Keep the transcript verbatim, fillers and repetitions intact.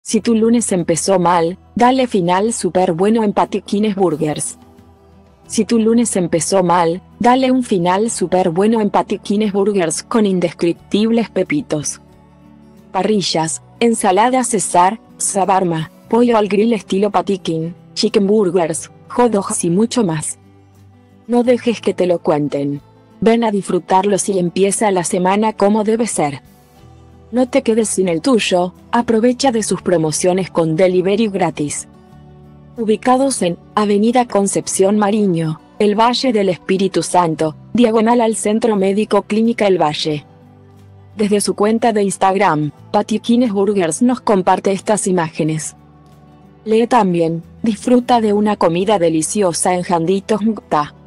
Si tu lunes empezó mal, dale final súper bueno en Patikines Burgers. Si tu lunes empezó mal, dale un final súper bueno en Patikines Burgers con indescriptibles pepitos. Parrillas, ensalada César, shawarma, pollo al grill estilo Patikin, chicken burgers, hot dogs y mucho más. No dejes que te lo cuenten. Ven a disfrutarlos y empieza la semana como debe ser. No te quedes sin el tuyo, aprovecha de sus promociones con delivery gratis. Ubicados en Avenida Concepción Mariño, El Valle del Espíritu Santo, diagonal al Centro Médico Clínica El Valle. Desde su cuenta de Instagram, Patikines Burgers nos comparte estas imágenes. Lee también, disfruta de una comida deliciosa en Janditos Mukta.